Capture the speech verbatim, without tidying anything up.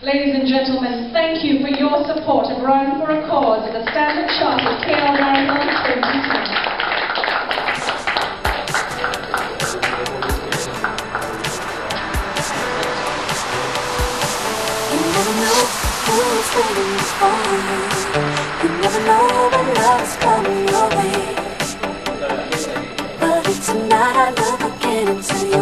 Ladies and gentlemen, thank you for your support of Run for a Cause at the Standard Chartered K L Marathon twenty ten. You never know who's waiting for you. You never know when love's coming your way. But it's tonight I look again into you.